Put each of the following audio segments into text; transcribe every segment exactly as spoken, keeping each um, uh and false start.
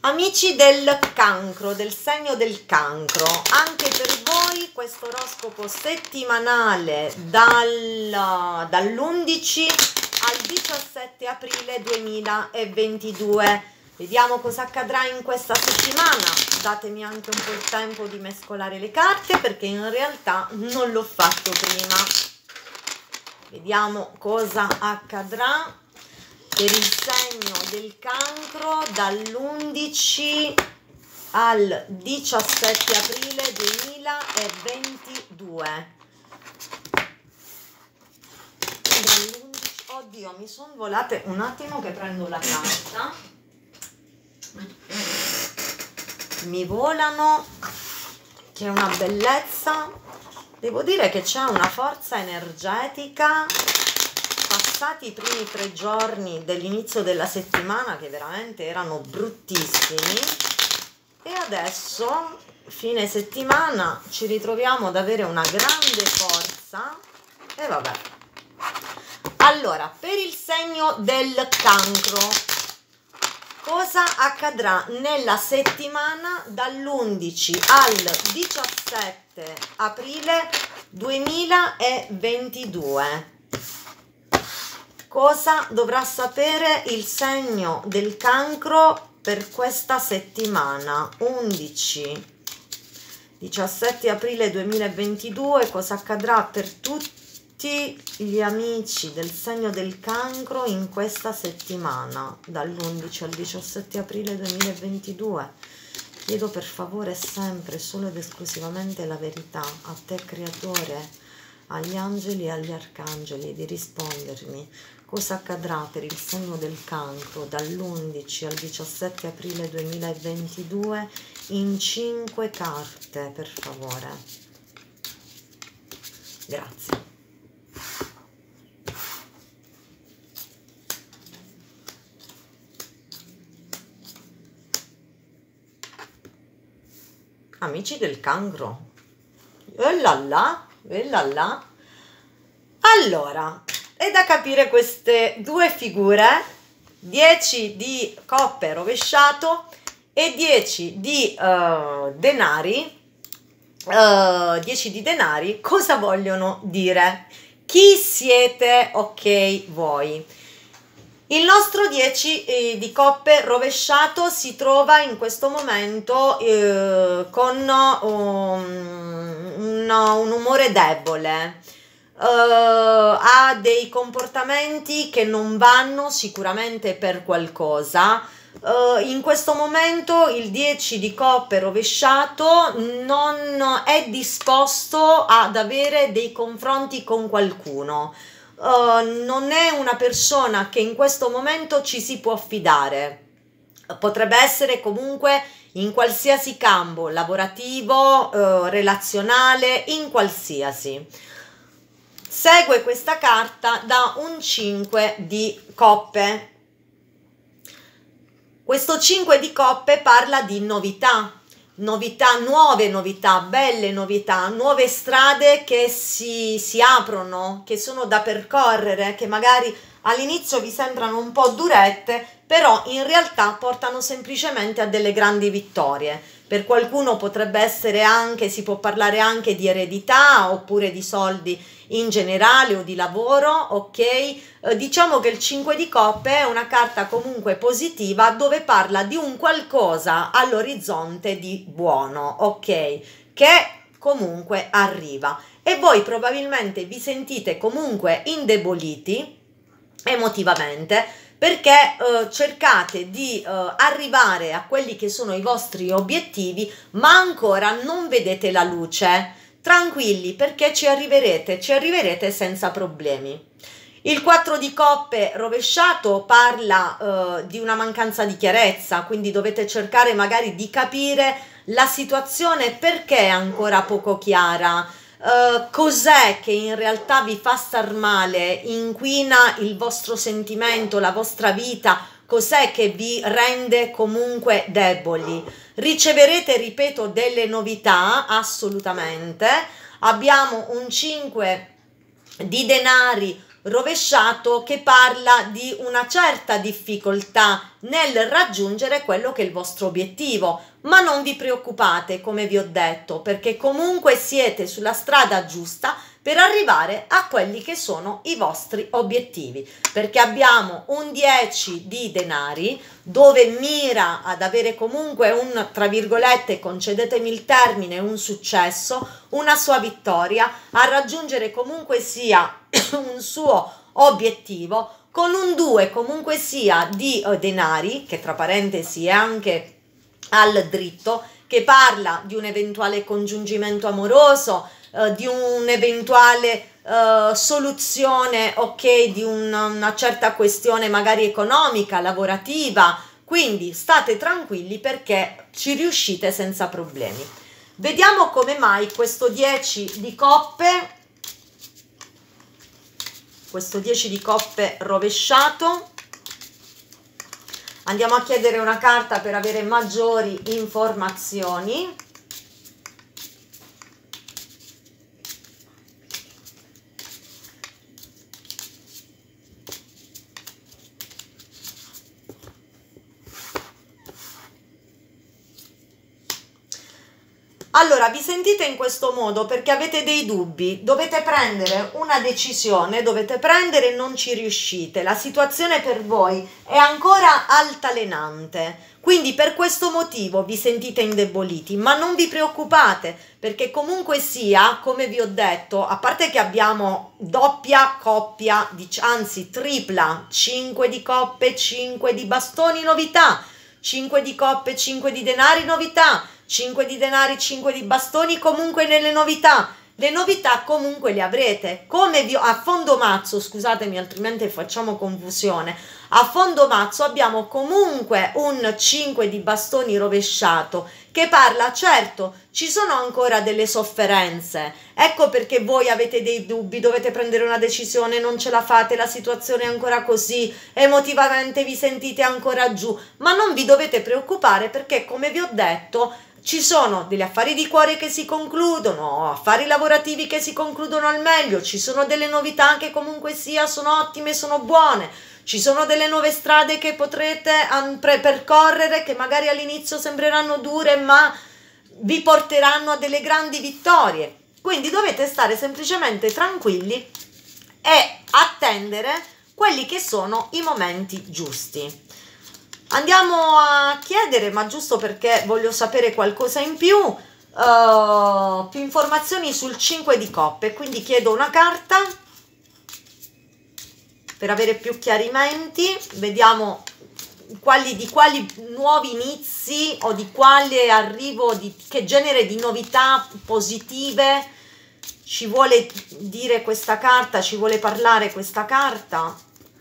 Amici del cancro, del segno del cancro, anche per voi questo oroscopo settimanale dal, dall'undici al diciassette aprile duemilaventidue. Vediamo cosa accadrà in questa settimana. Datemi anche un po' il tempo di mescolare le carte perché in realtà non l'ho fatto prima. Vediamo cosa accadrà per il segno del cancro dall'undici al diciassette aprile duemilaventidue. Oddio, mi sono volate un attimo che prendo la carta. Mi volano, che è una bellezza. Devo dire che c'è una forza energetica. Passati i primi tre giorni dell'inizio della settimana che veramente erano bruttissimi e adesso fine settimana ci ritroviamo ad avere una grande forza e vabbè. Allora, per il segno del cancro cosa accadrà nella settimana dall'undici al diciassette aprile duemilaventidue? Cosa dovrà sapere il segno del cancro per questa settimana? undici diciassette aprile duemilaventidue, cosa accadrà per tutti gli amici del segno del cancro in questa settimana, dall'undici al diciassette aprile duemilaventidue? Chiedo per favore sempre, solo ed esclusivamente la verità, a te creatore, agli angeli e agli arcangeli, di rispondermi. Cosa accadrà per il segno del cancro dall'undici al diciassette aprile duemilaventidue in cinque carte, per favore? Grazie. Amici del cancro. E là là, e là là. Allora, è da capire queste due figure, dieci di coppe rovesciato e dieci di uh, denari, uh, dieci di denari, cosa vogliono dire? Chi siete, ok, voi? Il nostro dieci eh, di coppe rovesciato si trova in questo momento eh, con um, un, un umore debole. Uh, ha dei comportamenti che non vanno sicuramente per qualcosa. Uh, in questo momento il dieci di coppe rovesciato non è disposto ad avere dei confronti con qualcuno. Uh, non è una persona che in questo momento ci si può fidare. Potrebbe essere comunque in qualsiasi campo, lavorativo, uh, relazionale, in qualsiasi. Segue questa carta da un cinque di coppe. Questo cinque di coppe parla di novità, novità, nuove novità, belle novità, nuove strade che si, si aprono, che sono da percorrere, che magari all'inizio vi sembrano un po' durette, però in realtà portano semplicemente a delle grandi vittorie. Per qualcuno potrebbe essere anche, si può parlare anche di eredità oppure di soldi in generale o di lavoro, ok? Eh, diciamo che il cinque di coppe è una carta comunque positiva dove parla di un qualcosa all'orizzonte di buono, ok? Che comunque arriva e voi probabilmente vi sentite comunque indeboliti emotivamente perché eh, cercate di eh, arrivare a quelli che sono i vostri obiettivi ma ancora non vedete la luce. Tranquilli perché ci arriverete, ci arriverete senza problemi. Il quattro di coppe rovesciato parla eh, di una mancanza di chiarezza, quindi dovete cercare magari di capire la situazione perché è ancora poco chiara. Uh, cos'è che in realtà vi fa star male, inquina il vostro sentimento, la vostra vita, cos'è che vi rende comunque deboli. Riceverete, ripeto, delle novità, assolutamente. Abbiamo un cinque di denari rovesciato che parla di una certa difficoltà nel raggiungere quello che è il vostro obiettivo. Ma non vi preoccupate, come vi ho detto, perché comunque siete sulla strada giusta per arrivare a quelli che sono i vostri obiettivi, perché abbiamo un dieci di denari dove mira ad avere comunque un, tra virgolette, concedetemi il termine, un successo, una sua vittoria, a raggiungere comunque sia un suo obiettivo, con un due comunque sia di eh, denari, che tra parentesi è anche al dritto, che parla di un eventuale congiungimento amoroso, eh, di un'eventuale eh, soluzione, ok, di una, una certa questione magari economica, lavorativa. Quindi state tranquilli perché ci riuscite senza problemi. Vediamo come mai questo dieci di coppe, questo dieci di coppe rovesciato. Andiamo a chiedere una carta per avere maggiori informazioni. Allora, vi sentite in questo modo perché avete dei dubbi, dovete prendere una decisione, dovete prendere e non ci riuscite. La situazione per voi è ancora altalenante, quindi per questo motivo vi sentite indeboliti, ma non vi preoccupate perché comunque sia, come vi ho detto, a parte che abbiamo doppia coppia, anzi tripla, cinque di coppe, cinque di bastoni, novità, cinque di coppe, cinque di denari, novità, cinque di denari, cinque di bastoni, comunque nelle novità. Le novità comunque le avrete. Come vi ho, a fondo mazzo, scusatemi altrimenti facciamo confusione, a fondo mazzo abbiamo comunque un cinque di bastoni rovesciato che parla, certo, ci sono ancora delle sofferenze, ecco perché voi avete dei dubbi, dovete prendere una decisione, non ce la fate, la situazione è ancora così, emotivamente vi sentite ancora giù, ma non vi dovete preoccupare perché, come vi ho detto, ci sono degli affari di cuore che si concludono, affari lavorativi che si concludono al meglio, ci sono delle novità che comunque sia sono ottime, sono buone, ci sono delle nuove strade che potrete percorrere che magari all'inizio sembreranno dure ma vi porteranno a delle grandi vittorie. Quindi dovete stare semplicemente tranquilli e attendere quelli che sono i momenti giusti. Andiamo a chiedere, ma giusto perché voglio sapere qualcosa in più, uh, più informazioni sul cinque di coppe, quindi chiedo una carta per avere più chiarimenti, vediamo quali, di quali nuovi inizi o di quale arrivo, di che genere di novità positive ci vuole dire questa carta, ci vuole parlare questa carta.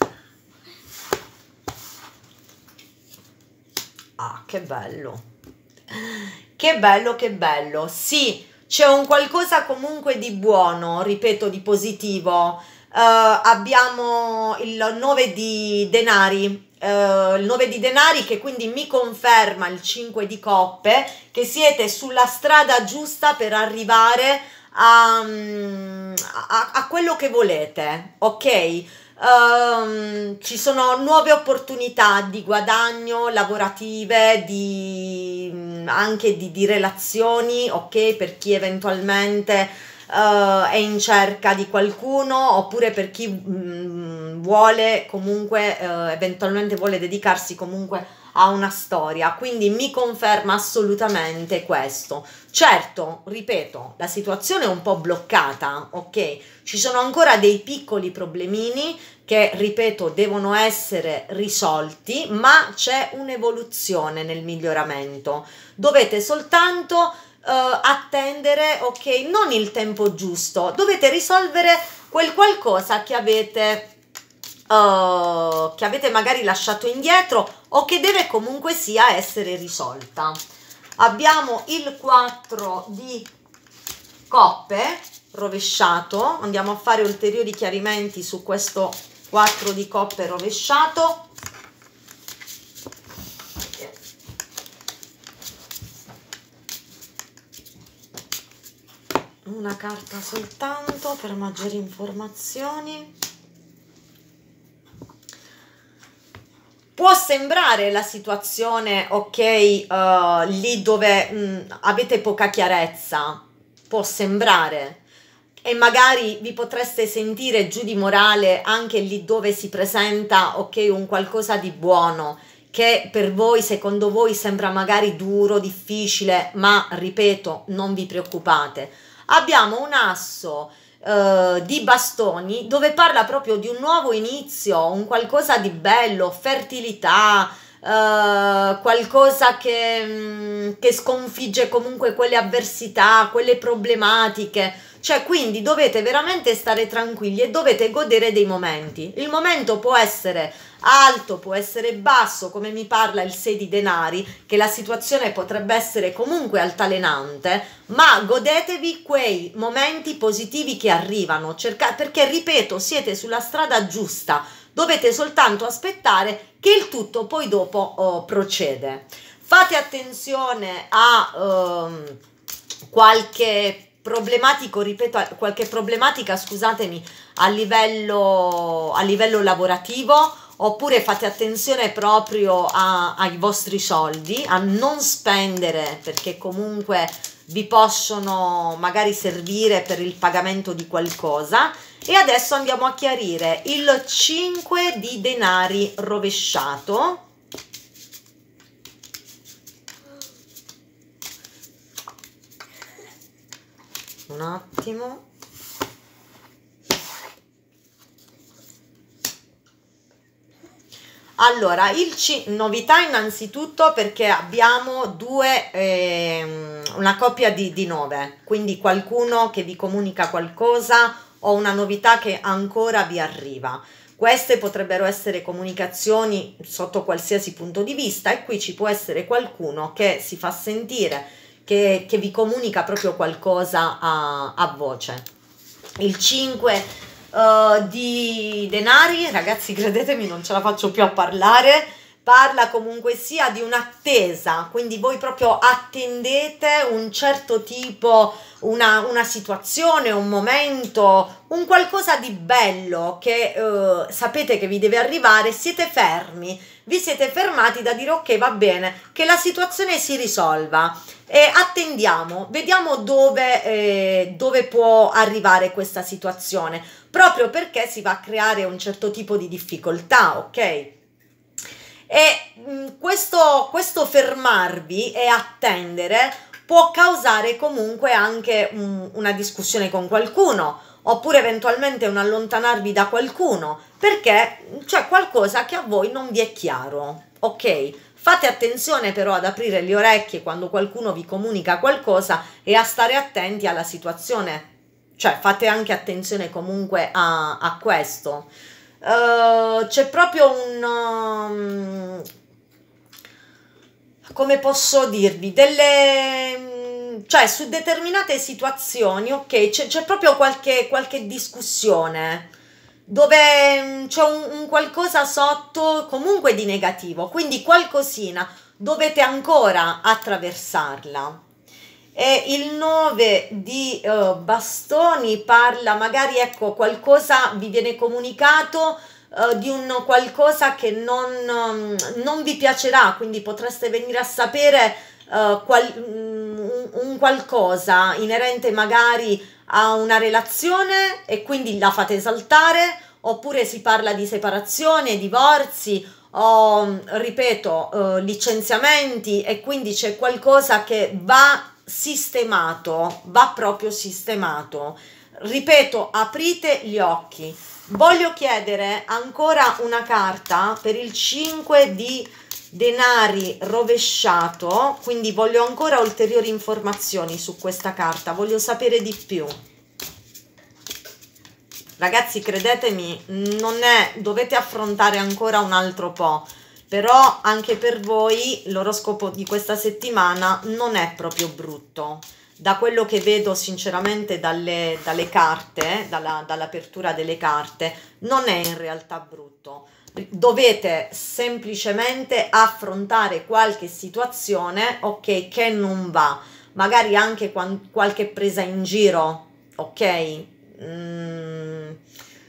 Ah, che bello, che bello, che bello, sì, c'è un qualcosa comunque di buono, ripeto, di positivo. Uh, abbiamo il nove di denari, uh, il nove di denari che quindi mi conferma il cinque di coppe, che siete sulla strada giusta per arrivare a, a, a quello che volete, ok? Um, ci sono nuove opportunità di guadagno lavorative, di, anche di, di relazioni, ok? Per chi eventualmente uh, è in cerca di qualcuno, oppure per chi um, vuole comunque, uh, eventualmente vuole dedicarsi comunque a una storia, quindi mi conferma assolutamente questo. Certo, ripeto, la situazione è un po' bloccata, ok? Ci sono ancora dei piccoli problemini che, ripeto, devono essere risolti, ma c'è un'evoluzione nel miglioramento. Dovete soltanto uh, attendere, ok? Non il tempo giusto, dovete risolvere quel qualcosa che avete Uh, che avete magari lasciato indietro o che deve comunque sia essere risolta. Abbiamo il quattro di coppe rovesciato, andiamo a fare ulteriori chiarimenti su questo quattro di coppe rovesciato. Una carta soltanto per maggiori informazioni. Può può sembrare la situazione, ok, uh, lì dove mh, avete poca chiarezza, può sembrare, e magari vi potreste sentire giù di morale anche lì dove si presenta, ok, un qualcosa di buono, che per voi, secondo voi, sembra magari duro, difficile, ma ripeto, non vi preoccupate. Abbiamo un asso Uh, di bastoni dove parla proprio di un nuovo inizio, un qualcosa di bello, fertilità, uh, qualcosa che, mh, che sconfigge comunque quelle avversità, quelle problematiche, cioè quindi dovete veramente stare tranquilli e dovete godere dei momenti. Il momento può essere alto, può essere basso, come mi parla il sei di denari, che la situazione potrebbe essere comunque altalenante, ma godetevi quei momenti positivi che arrivano, cercate, perché ripeto, siete sulla strada giusta, dovete soltanto aspettare che il tutto poi dopo oh, procede. Fate attenzione a um, qualche problematico, ripeto, qualche problematica, scusatemi, a livello, a livello lavorativo, oppure fate attenzione proprio a, ai vostri soldi, a non spendere, perché comunque vi possono magari servire per il pagamento di qualcosa. E adesso andiamo a chiarire il cinque di denari rovesciato. Un attimo. Allora, il C, novità innanzitutto perché abbiamo due, eh, una coppia di, di nove, quindi qualcuno che vi comunica qualcosa o una novità che ancora vi arriva. Queste potrebbero essere comunicazioni sotto qualsiasi punto di vista, e qui ci può essere qualcuno che si fa sentire, che, che vi comunica proprio qualcosa a, a voce. Il cinque Uh, di denari, ragazzi, credetemi, non ce la faccio più a parlare, parla comunque sia di un'attesa, quindi voi proprio attendete un certo tipo, una, una situazione, un momento, un qualcosa di bello che uh, sapete che vi deve arrivare, siete fermi, vi siete fermati da dire ok, va bene, che la situazione si risolva. E attendiamo, vediamo dove, eh, dove può arrivare questa situazione, proprio perché si va a creare un certo tipo di difficoltà, ok? E mh, questo, questo fermarvi e attendere può causare comunque anche mh, una discussione con qualcuno, oppure eventualmente un allontanarvi da qualcuno, perché c'è qualcosa che a voi non vi è chiaro, ok? Fate attenzione però ad aprire le orecchie quando qualcuno vi comunica qualcosa e a stare attenti alla situazione, cioè fate anche attenzione comunque a, a questo. Uh, c'è proprio un... Um, come posso dirvi, delle... cioè su determinate situazioni, ok, c'è proprio qualche, qualche discussione dove c'è un, un qualcosa sotto comunque di negativo, quindi qualcosina dovete ancora attraversarla. E il nove di uh, bastoni parla magari, ecco, qualcosa vi viene comunicato uh, di un qualcosa che non, um, non vi piacerà, quindi potreste venire a sapere uh, qual, um, un qualcosa inerente magari a una relazione e quindi la fate saltare, oppure si parla di separazione, divorzi o, ripeto, uh, licenziamenti, e quindi c'è qualcosa che va sistemato, va proprio sistemato. Ripeto, aprite gli occhi. Voglio chiedere ancora una carta per il cinque di denari rovesciato, quindi voglio ancora ulteriori informazioni su questa carta, voglio sapere di più. Ragazzi, credetemi, non è, dovete affrontare ancora un altro po', però anche per voi l'oroscopo di questa settimana non è proprio brutto. Da quello che vedo sinceramente dalle, dalle carte, dalla, dall'apertura delle carte, non è in realtà brutto. Dovete semplicemente affrontare qualche situazione, ok, che non va, magari anche qualche presa in giro, ok? Mm,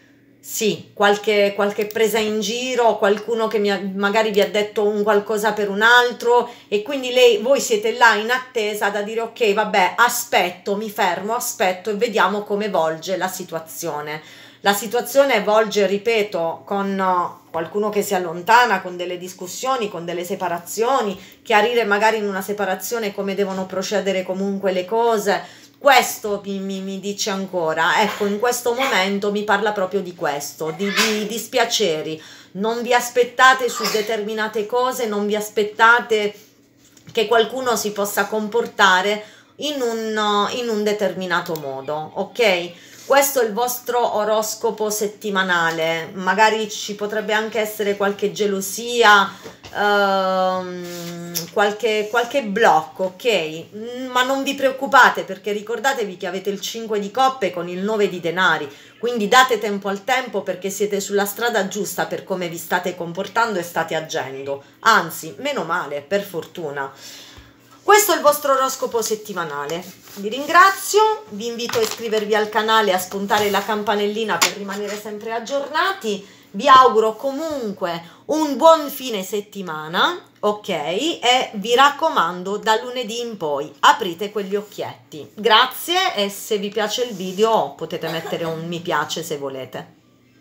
sì, qualche, qualche presa in giro, qualcuno che mi ha- magari vi ha detto un qualcosa per un altro e quindi lei, voi siete là in attesa da dire ok, vabbè, aspetto, mi fermo, aspetto e vediamo come volge la situazione. La situazione volge, ripeto, con uh, qualcuno che si allontana, con delle discussioni, con delle separazioni, chiarire magari in una separazione come devono procedere comunque le cose. Questo mi, mi- mi dice ancora, ecco, in questo momento mi parla proprio di questo, di, di dispiaceri. Non vi aspettate su determinate cose, non vi aspettate che qualcuno si possa comportare in un, in un determinato modo, ok? Questo è il vostro oroscopo settimanale, magari ci potrebbe anche essere qualche gelosia, ehm, qualche, qualche blocco, ok? Mm, Ma non vi preoccupate perché ricordatevi che avete il cinque di coppe con il nove di denari, quindi date tempo al tempo perché siete sulla strada giusta per come vi state comportando e state agendo. Anzi, meno male, per fortuna. Questo è il vostro oroscopo settimanale. Vi ringrazio, vi invito a iscrivervi al canale e a spuntare la campanellina per rimanere sempre aggiornati. Vi auguro comunque un buon fine settimana, ok? E vi raccomando, da lunedì in poi aprite quegli occhietti. Grazie e se vi piace il video potete mettere un mi piace se volete.